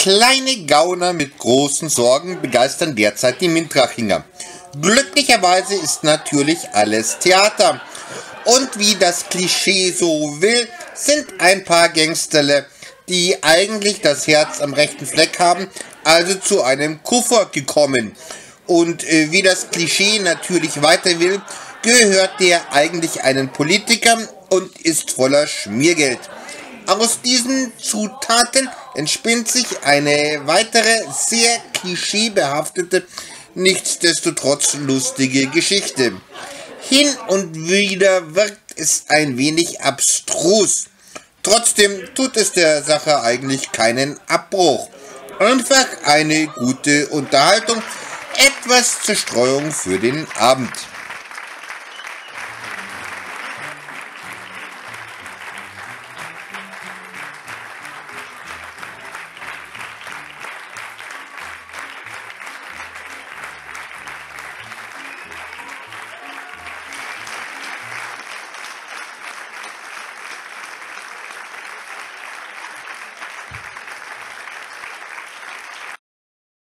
Kleine Gauner mit großen Sorgen begeistern derzeit die Mintrachinger. Glücklicherweise ist natürlich alles Theater. Und wie das Klischee so will, sind ein paar Gangsterle, die eigentlich das Herz am rechten Fleck haben, also zu einem Kuffer gekommen. Und wie das Klischee natürlich weiter will, gehört der eigentlich einen Politikern und ist voller Schmiergeld. Aus diesen Zutaten entspinnt sich eine weitere, sehr klischeebehaftete, nichtsdestotrotz lustige Geschichte. Hin und wieder wirkt es ein wenig abstrus. Trotzdem tut es der Sache eigentlich keinen Abbruch. Einfach eine gute Unterhaltung, etwas Zerstreuung für den Abend.